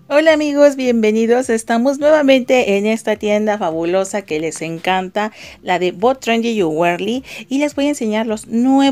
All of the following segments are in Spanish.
Hola amigos, bienvenidos. Estamos nuevamente en esta tienda fabulosa que les encanta, la de Both Trendy Jewelry, y les voy a enseñar los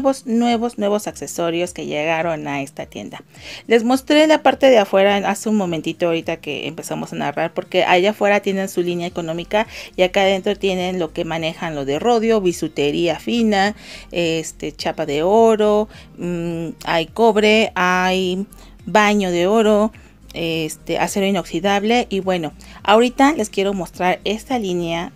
nuevos accesorios que llegaron a esta tienda. Les mostré la parte de afuera hace un momentito ahorita que empezamos a narrar, porque allá afuera tienen su línea económica y acá adentro tienen lo que manejan, lo de rodio, bisutería fina, chapa de oro, hay cobre, hay baño de oro, acero inoxidable. Y bueno, ahorita les quiero mostrar esta línea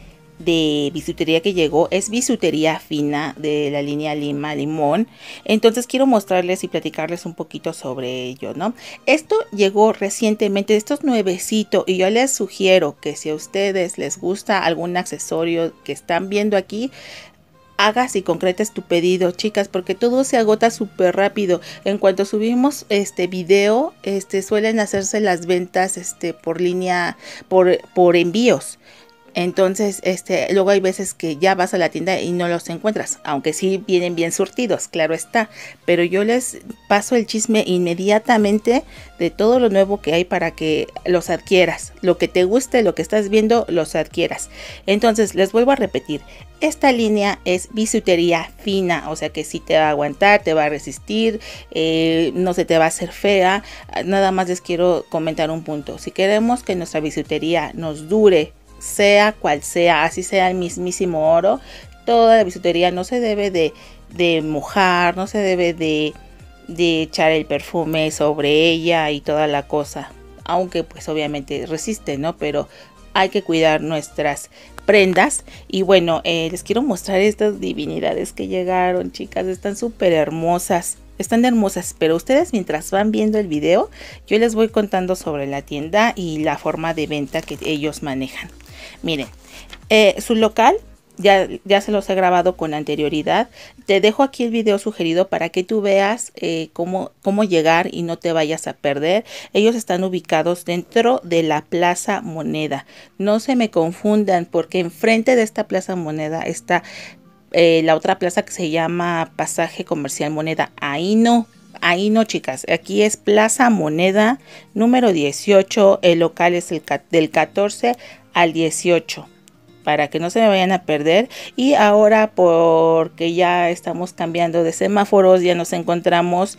de bisutería que llegó. Es bisutería fina de la línea Lima Limón. Entonces quiero mostrarles y platicarles un poquito sobre ello, ¿no? Esto llegó recientemente, esto es nuevecito, y yo les sugiero que si a ustedes les gusta algún accesorio que están viendo aquí, hagas y concretes tu pedido, chicas, porque todo se agota súper rápido. En cuanto subimos este video, suelen hacerse las ventas por línea, por envíos. Entonces, luego hay veces que ya vas a la tienda y no los encuentras, aunque sí vienen bien surtidos, claro está. Pero yo les paso el chisme inmediatamente de todo lo nuevo que hay para que los adquieras. Lo que te guste, lo que estás viendo, los adquieras. Entonces, les vuelvo a repetir. Esta línea es bisutería fina, o sea que sí te va a aguantar, te va a resistir, no se te va a hacer fea. Nada más les quiero comentar un punto. Si queremos que nuestra bisutería nos dure, sea cual sea, así sea el mismísimo oro, toda la bisutería no se debe de mojar, no se debe de echar el perfume sobre ella y toda la cosa, aunque pues obviamente resiste, ¿no? Pero hay que cuidar nuestras prendas. Y bueno, les quiero mostrar estas divinidades que llegaron, chicas. Están súper hermosas. Están hermosas, pero ustedes mientras van viendo el video, yo les voy contando sobre la tienda y la forma de venta que ellos manejan. Miren, su local ya se los he grabado con anterioridad. Te dejo aquí el video sugerido para que tú veas cómo llegar y no te vayas a perder. Ellos están ubicados dentro de la Plaza Moneda. No se me confundan, porque enfrente de esta Plaza Moneda está la otra plaza que se llama Pasaje Comercial Moneda. Ahí no, chicas. Aquí es Plaza Moneda número 18. El local es del 14 al 18, para que no se me vayan a perder. Y ahora, porque ya estamos cambiando de semáforos, ya nos encontramos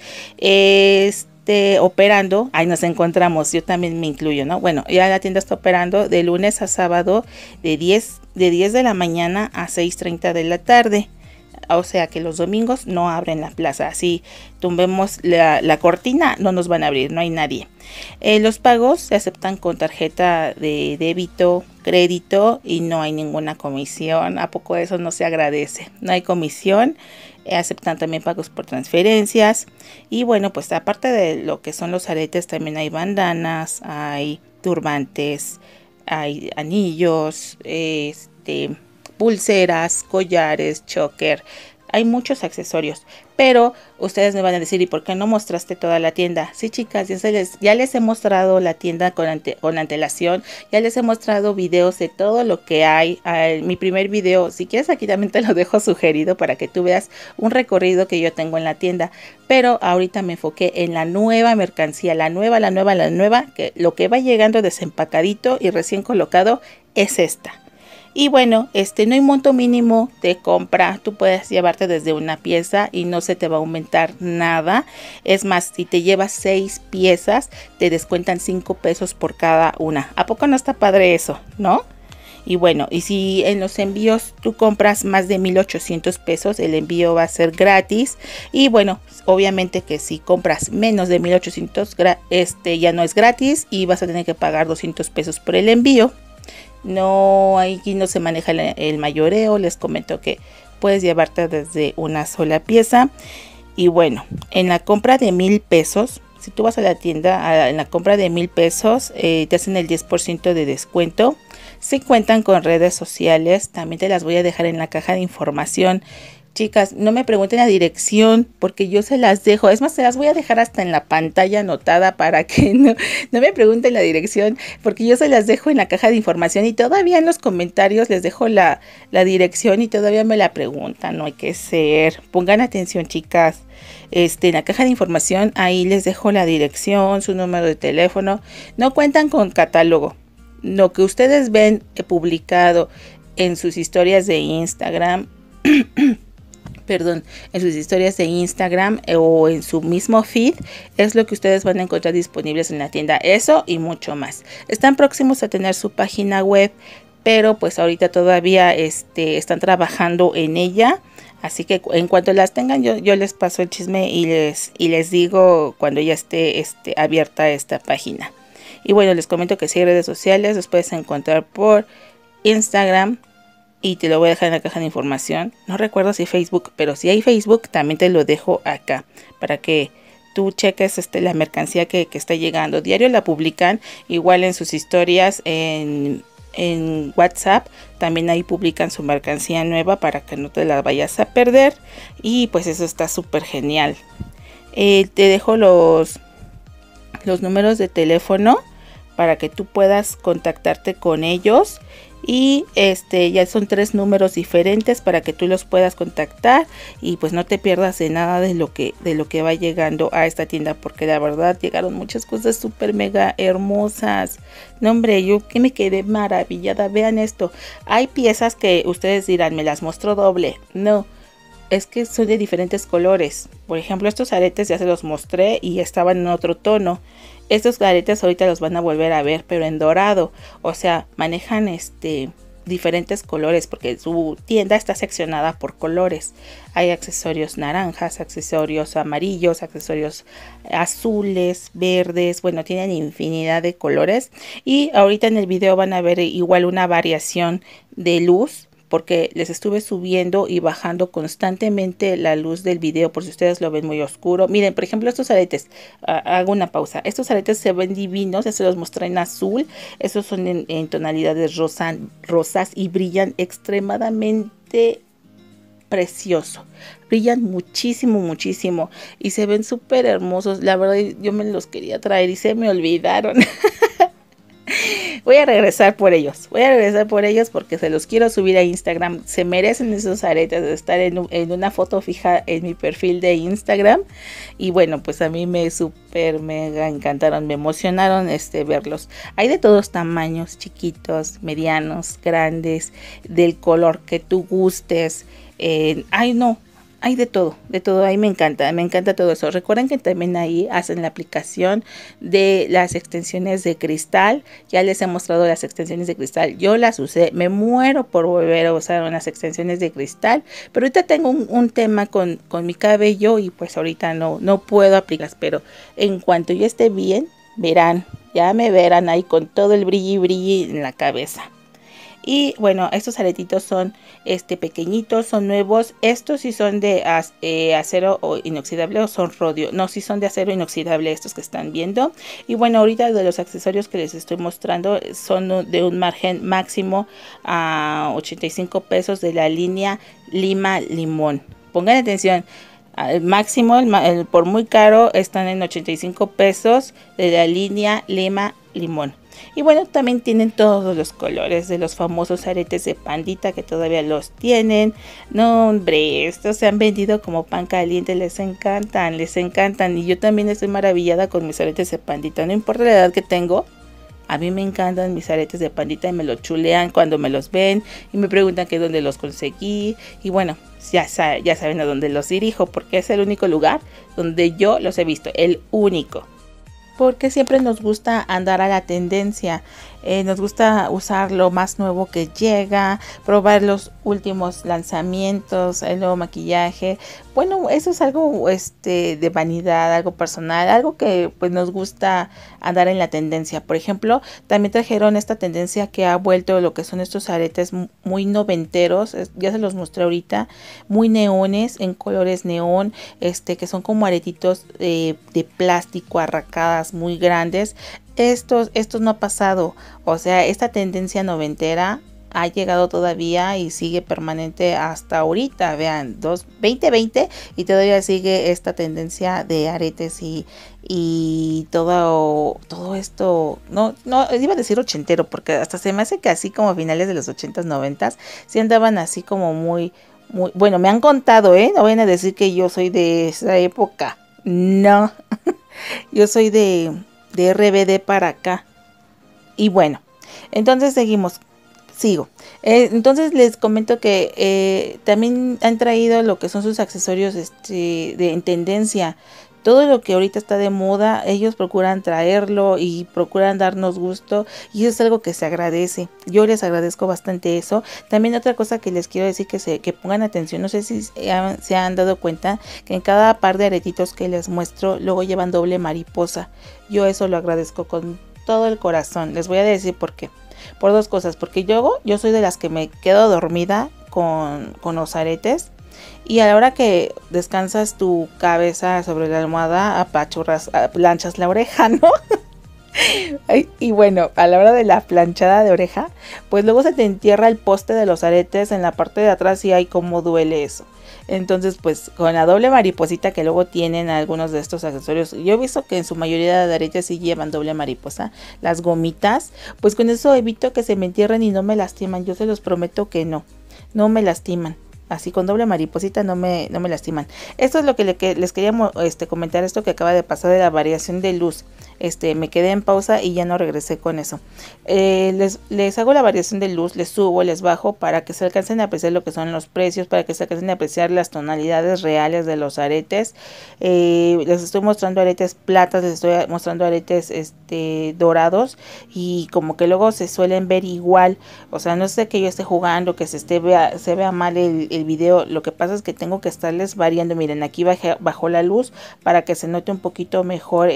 operando. Ahí nos encontramos, yo también me incluyo, ¿no? Bueno, ya la tienda está operando de lunes a sábado de 10 de la mañana a 6:30 de la tarde. O sea que los domingos no abren la plaza. Así tumbemos la cortina, no nos van a abrir, no hay nadie. Los pagos se aceptan con tarjeta de débito, crédito, y no hay ninguna comisión. ¿A poco eso no se agradece? No hay comisión. Aceptan también pagos por transferencias. Y bueno, pues aparte de lo que son los aretes, también hay bandanas, hay turbantes, hay anillos, pulseras, collares, choker. Hay muchos accesorios, pero ustedes me van a decir, ¿y por qué no mostraste toda la tienda? Sí, chicas, ya les he mostrado la tienda con antelación, ya les he mostrado videos de todo lo que hay. Mi primer video, si quieres, aquí también te lo dejo sugerido para que tú veas un recorrido que yo tengo en la tienda. Pero ahorita me enfoqué en la nueva mercancía, la nueva, que lo que va llegando desempacadito y recién colocado es esta. Y bueno, no hay monto mínimo de compra. Tú puedes llevarte desde una pieza y no se te va a aumentar nada. Es más, si te llevas 6 piezas, te descuentan 5 pesos por cada una. ¿A poco no está padre eso, no? Y bueno, y si en los envíos tú compras más de 1,800 pesos, el envío va a ser gratis. Y bueno, obviamente que si compras menos de 1,800, ya no es gratis y vas a tener que pagar 200 pesos por el envío. No, aquí no se maneja el mayoreo. Les comento que puedes llevarte desde una sola pieza. Y bueno, en la compra de 1,000 pesos, si tú vas a la tienda, en la compra de 1,000 pesos, te hacen el 10% de descuento. Si cuentan con redes sociales, también te las voy a dejar en la caja de información. Chicas, no me pregunten la dirección porque yo se las dejo. Es más, se las voy a dejar hasta en la pantalla anotada para que no me pregunten la dirección porque yo se las dejo en la caja de información y todavía en los comentarios les dejo la dirección y todavía me la preguntan. No hay que ser. Pongan atención, chicas. En la caja de información ahí les dejo la dirección, su número de teléfono. No cuentan con catálogo. Lo que ustedes ven publicado en sus historias de Instagram perdón, en sus historias de Instagram o en su mismo feed es lo que ustedes van a encontrar disponibles en la tienda. Eso y mucho más. Están próximos a tener su página web, pero pues ahorita todavía están trabajando en ella. Así que en cuanto las tengan yo les paso el chisme y les digo cuando ya esté abierta esta página. Y bueno, les comento que si hay redes sociales los puedes encontrar por Instagram. Y te lo voy a dejar en la caja de información. No recuerdo si Facebook, pero si hay Facebook también te lo dejo acá. Para que tú cheques la mercancía que está llegando. Diario la publican igual en sus historias en WhatsApp. También ahí publican su mercancía nueva para que no te la vayas a perder. Y pues eso está súper genial. Te dejo los números de teléfono para que tú puedas contactarte con ellos. Y ya son 3 números diferentes para que tú los puedas contactar y pues no te pierdas de nada de lo que va llegando a esta tienda, porque la verdad llegaron muchas cosas súper mega hermosas. No, hombre, yo que me quedé maravillada. Vean esto, hay piezas que ustedes dirán, me las mostró doble. No, es que son de diferentes colores. Por ejemplo, estos aretes ya se los mostré y estaban en otro tono. Estos aretes ahorita los van a volver a ver, pero en dorado. O sea, manejan diferentes colores porque su tienda está seccionada por colores. Hay accesorios naranjas, accesorios amarillos, accesorios azules, verdes. Bueno, tienen infinidad de colores. Y ahorita en el video van a ver igual una variación de luz, porque les estuve subiendo y bajando constantemente la luz del video por si ustedes lo ven muy oscuro. Miren, por ejemplo, estos aretes, hago una pausa. Estos aretes se ven divinos, ya se los mostré en azul. Estos son en tonalidades rosas y brillan extremadamente precioso. Brillan muchísimo, muchísimo y se ven súper hermosos. La verdad, yo me los quería traer y se me olvidaron. Voy a regresar por ellos. Porque se los quiero subir a Instagram. Se merecen esos aretes de estar en una foto fija en mi perfil de Instagram. Y bueno, pues a mí me súper mega encantaron. Me emocionaron verlos. Hay de todos tamaños, chiquitos, medianos, grandes, del color que tú gustes. Hay de todo, ahí me encanta todo eso. Recuerden que también ahí hacen la aplicación de las extensiones de cristal. Ya les he mostrado las extensiones de cristal, yo las usé, me muero por volver a usar unas extensiones de cristal, pero ahorita tengo un tema con mi cabello y pues ahorita no puedo aplicarlas, pero en cuanto yo esté bien, ya me verán ahí con todo el brilli en la cabeza. Y bueno, estos aretitos son pequeñitos, son nuevos. Estos sí son de acero o inoxidable o son rodio. No, sí son de acero inoxidable estos que están viendo. Y bueno, ahorita de los accesorios que les estoy mostrando son de un margen máximo a 85 pesos de la línea Lima Limón. Pongan atención. Al máximo, por muy caro, están en 85 pesos de la línea Lima Limón. Y bueno, también tienen todos los colores de los famosos aretes de pandita que todavía los tienen. No, hombre, estos se han vendido como pan caliente, les encantan. Y yo también estoy maravillada con mis aretes de pandita. No importa la edad que tengo, a mí me encantan mis aretes de pandita y me lo chulean cuando me los ven y me preguntan que dónde los conseguí. Y bueno, ya saben a dónde los dirijo porque es el único lugar donde yo los he visto, el único. Porque siempre nos gusta andar a la tendencia, nos gusta usar lo más nuevo que llega, probar los últimos lanzamientos, el nuevo maquillaje. Bueno, eso es algo de vanidad, algo personal, algo que pues nos gusta andar en la tendencia. Por ejemplo, también trajeron esta tendencia que ha vuelto lo que son estos aretes muy noventeros, ya se los mostré ahorita, muy neones, en colores neón, que son como aretitos de plástico, arracadas muy grandes. Estos no ha pasado, o sea, esta tendencia noventera ha llegado todavía y sigue permanente hasta ahorita. Vean, 2020 y todavía sigue esta tendencia de aretes y todo esto, no iba a decir ochentero, porque hasta se me hace que así como a finales de los 80s, 90s, sí andaban así como muy, bueno, me han contado, no vayan a decir que yo soy de esa época, no, yo soy de RBD para acá. Y bueno, entonces sigo. Entonces les comento que también han traído lo que son sus accesorios en tendencia. Todo lo que ahorita está de moda, ellos procuran traerlo y procuran darnos gusto, y eso es algo que se agradece. Yo les agradezco bastante eso. También otra cosa que les quiero decir, que pongan atención, no sé si se han dado cuenta que en cada par de aretitos que les muestro luego llevan doble mariposa. Yo eso lo agradezco con todo el corazón. Les voy a decir por qué. Por dos cosas, porque yo soy de las que me quedo dormida con los aretes, y a la hora que descansas tu cabeza sobre la almohada, apachurras, planchas la oreja, ¿no? Y bueno, a la hora de la planchada de oreja, pues luego se te entierra el poste de los aretes en la parte de atrás, y ay, cómo duele eso. Entonces, pues con la doble mariposita que luego tienen algunos de estos accesorios, yo he visto que en su mayoría de aretes sí llevan doble mariposa, las gomitas, pues con eso evito que se me entierren y no me lastiman. Yo se los prometo que no me lastiman. Así con doble mariposita no me lastiman. Esto es lo que les quería comentar, esto que acaba de pasar de la variación de luz. Me quedé en pausa y ya no regresé con eso. Les hago la variación de luz, les subo, les bajo para que se alcancen a apreciar lo que son los precios, para que se alcancen a apreciar las tonalidades reales de los aretes. Les estoy mostrando aretes platas, les estoy mostrando aretes dorados, y como que luego se suelen ver igual. O sea, no es de que yo esté jugando, que se vea mal el video. Lo que pasa es que tengo que estarles variando. Miren, aquí bajó la luz para que se note un poquito mejor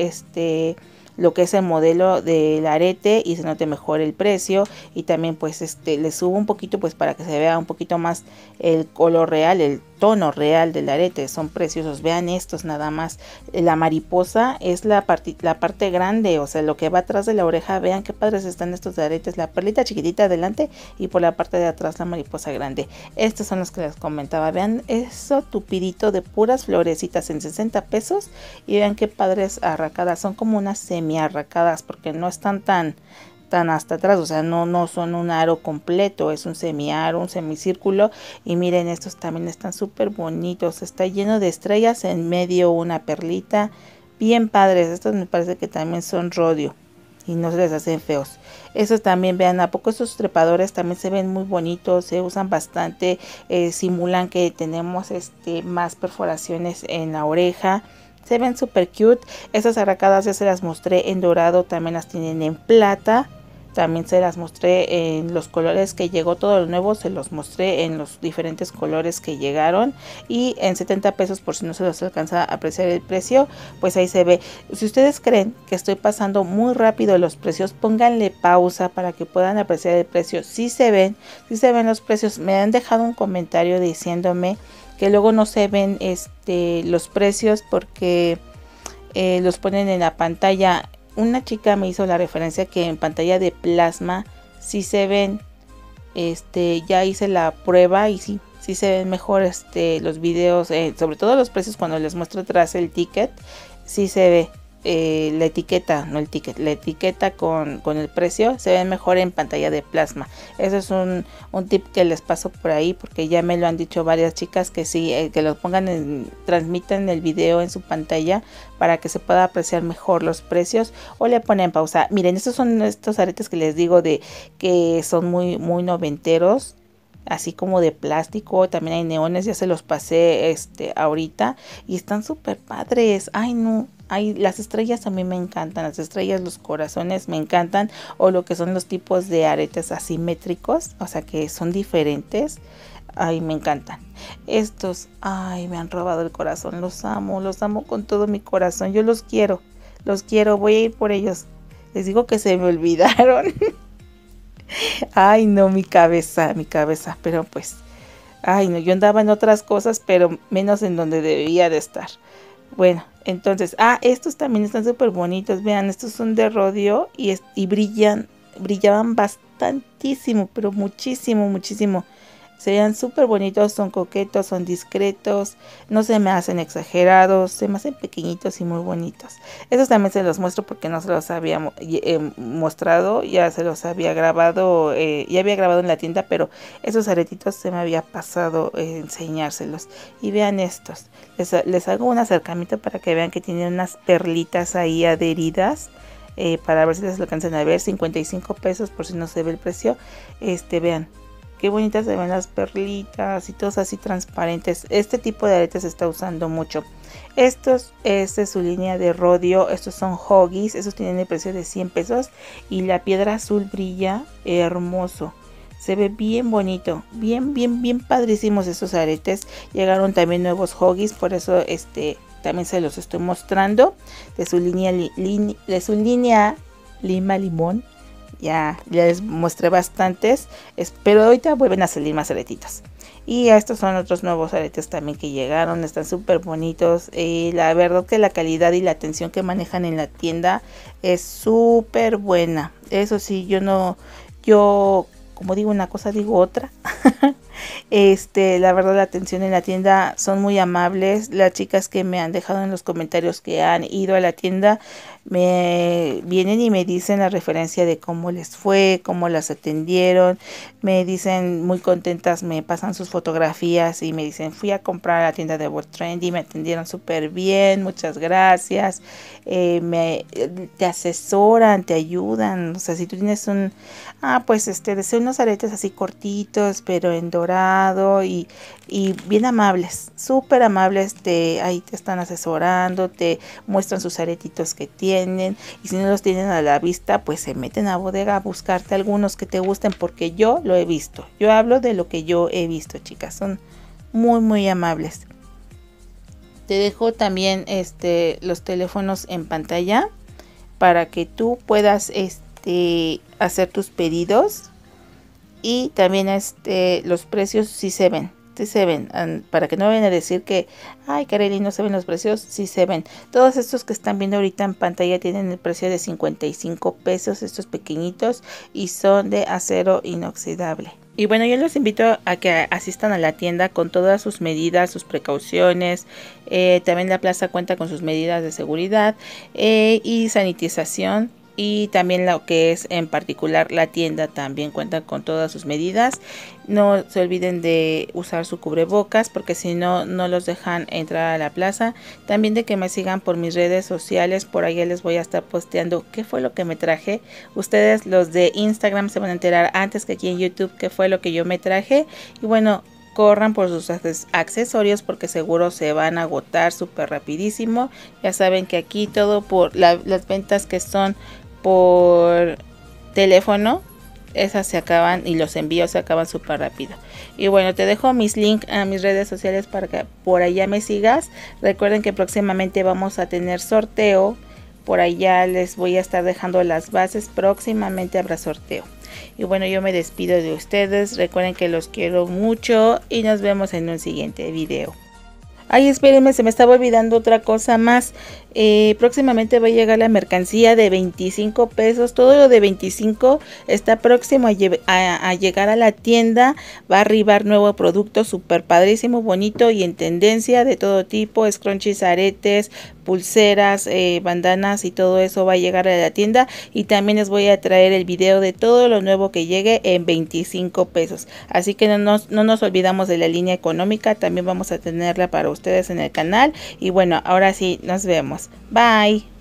lo que es el modelo del arete y se note mejor el precio, y también pues le subo un poquito pues para que se vea un poquito más el color real, el tono real del arete. Son preciosos, vean estos nada más. La mariposa es la parte grande, o sea, lo que va atrás de la oreja. Vean qué padres están estos de aretes, la perlita chiquitita adelante y por la parte de atrás la mariposa grande. Estos son los que les comentaba. Vean eso tupidito de puras florecitas en 60 pesos, y vean qué padres arracadas, son como unas semi arracadas porque no están tan hasta atrás, o sea, no son un aro completo, es un semiaro, un semicírculo. Y miren, estos también están súper bonitos, está lleno de estrellas, en medio una perlita, bien padres. Estos me parece que también son rodio y no se les hacen feos. Estos también, vean, a poco estos trepadores también se ven muy bonitos, se usan bastante, simulan que tenemos más perforaciones en la oreja. Se ven súper cute. Estas arracadas ya se las mostré en dorado, también las tienen en plata. También se las mostré en los colores que llegó, todo lo nuevo se los mostré en los diferentes colores que llegaron, y en 70 pesos, por si no se los alcanza a apreciar el precio, pues ahí se ve. Si ustedes creen que estoy pasando muy rápido los precios, pónganle pausa para que puedan apreciar el precio. Si se ven los precios. Me han dejado un comentario diciéndome que luego no se ven los precios porque los ponen en la pantalla. Una chica me hizo la referencia que en pantalla de plasma sí se ven. Ya hice la prueba y sí se ven mejor los videos, sobre todo los precios cuando les muestro atrás el ticket. Sí se ve la etiqueta, no el ticket, la etiqueta con el precio se ve mejor en pantalla de plasma. Eso es un tip que les paso por ahí, porque ya me lo han dicho varias chicas, que sí, que lo pongan, transmitan el video en su pantalla para que se pueda apreciar mejor los precios, o le ponen pausa. Miren, estos son estos aretes que les digo de que son muy noventeros, así como de plástico. También hay neones, ya se los pasé ahorita, y están súper padres. Ay, no. Las estrellas a mí me encantan, las estrellas, los corazones me encantan, o lo que son los tipos de aretes asimétricos, o sea que son diferentes. Ay, me encantan. Estos, ay, me han robado el corazón, los amo con todo mi corazón. Yo los quiero, voy a ir por ellos. Les digo que se me olvidaron. Ay, no, mi cabeza, pero pues, ay, no, yo andaba en otras cosas, pero menos en donde debía de estar. Bueno, entonces, estos también están súper bonitos. Vean, estos son de rodio y brillaban bastante tantísimo, pero muchísimo, muchísimo. Se vean súper bonitos, son coquetos, son discretos, no se me hacen exagerados, se me hacen pequeñitos y muy bonitos. Estos también se los muestro porque no se los había mostrado, ya se los había grabado, ya había grabado en la tienda, pero esos aretitos se me había pasado enseñárselos. Y vean estos, les hago un acercamiento para que vean que tienen unas perlitas ahí adheridas. Para ver si les alcanzan a ver, 55 pesos por si no se ve el precio. Vean. Qué bonitas se ven las perlitas y todos así transparentes. Este tipo de aretes se está usando mucho. Estos es de su línea de rodio. Estos son Huggies. Estos tienen el precio de 100 pesos. Y la piedra azul brilla hermoso. Se ve bien bonito. Bien, bien, bien padrísimos estos aretes. Llegaron también nuevos Huggies. Por eso también se los estoy mostrando. De su línea, Lima Limón. Ya les mostré bastantes, pero ahorita vuelven a salir más aretitos. Y estos son otros nuevos aretes también que llegaron, están súper bonitos. La verdad que la calidad y la atención que manejan en la tienda es súper buena. Eso sí, yo como digo una cosa, digo otra. La verdad la atención en la tienda son muy amables. Las chicas que me han dejado en los comentarios que han ido a la tienda me vienen y me dicen la referencia de cómo les fue, cómo las atendieron. Me dicen muy contentas, me pasan sus fotografías y me dicen: fui a comprar a la tienda de Bot Trendy, me atendieron súper bien, muchas gracias. Te asesoran, te ayudan. O sea, si tú tienes deseo unos aretes así cortitos pero en dorado y bien amables, súper amables, ahí te están asesorando, te muestran sus aretitos que tienen, y si no los tienen a la vista, pues se meten a bodega a buscarte algunos que te gusten, porque yo lo he visto. Yo hablo de lo que yo he visto, chicas, son muy muy amables. Te dejo también los teléfonos en pantalla para que tú puedas hacer tus pedidos. Y también los precios sí se ven, para que no vayan a decir que ay, Kareli, no se ven los precios. Sí se ven. Todos estos que están viendo ahorita en pantalla tienen el precio de 55 pesos, estos pequeñitos, y son de acero inoxidable. Y bueno, yo los invito a que asistan a la tienda con todas sus medidas, sus precauciones. También la plaza cuenta con sus medidas de seguridad y sanitización. Y también lo que es en particular la tienda también cuenta con todas sus medidas. No se olviden de usar su cubrebocas, porque si no, no los dejan entrar a la plaza. También de que me sigan por mis redes sociales, por allá les voy a estar posteando qué fue lo que me traje. Ustedes, los de Instagram, se van a enterar antes que aquí en YouTube qué fue lo que yo me traje. Y bueno, corran por sus accesorios porque seguro se van a agotar súper rapidísimo. Ya saben que aquí todo por las ventas que son por teléfono, esas se acaban, y los envíos se acaban súper rápido. Y bueno, te dejo mis links a mis redes sociales para que por allá me sigas. Recuerden que próximamente vamos a tener sorteo. Por allá les voy a estar dejando las bases. Próximamente habrá sorteo. Y bueno, yo me despido de ustedes. Recuerden que los quiero mucho y nos vemos en un siguiente video. Ay, espérenme, se me estaba olvidando otra cosa más. Próximamente va a llegar la mercancía de 25 pesos. Todo lo de 25 está próximo a llegar a la tienda. Va a arribar nuevo producto súper padrísimo, bonito y en tendencia, de todo tipo. Scrunchies, aretes, pulseras, bandanas y todo eso va a llegar a la tienda. Y también les voy a traer el video de todo lo nuevo que llegue en 25 pesos. Así que no nos olvidamos de la línea económica. También vamos a tenerla para ustedes en el canal. Y bueno, ahora sí, nos vemos. Bye.